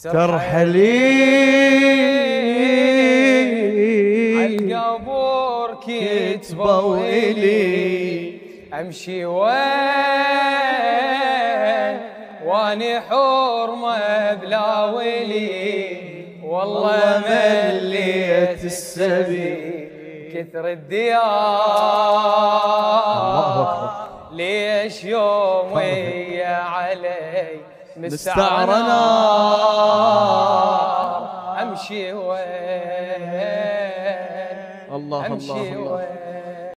ترحلي عالقبور كتبوا إلي أمشي وين واني حرمة بلا ولي، والله مليت السبي كثر الديار. ليش يوم ويا علي مستعرة نار، أمشي وين الله أمشي الله الله. وين